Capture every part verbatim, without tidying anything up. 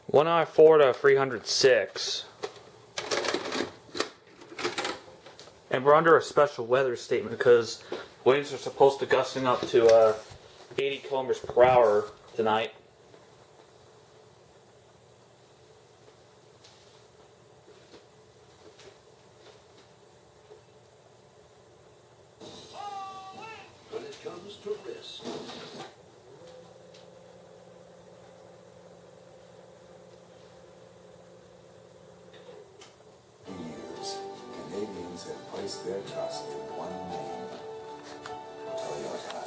one oh four to three oh six. And we're under a special weather statement because winds are supposed to gusting up to uh, eighty kilometers per hour tonight. When it comes to risk. Years, Canadians have placed their trust in one name, Toyota.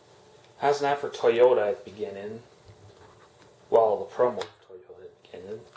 How's that for Toyota at the beginning? Well, the promo of Toyota at the beginning.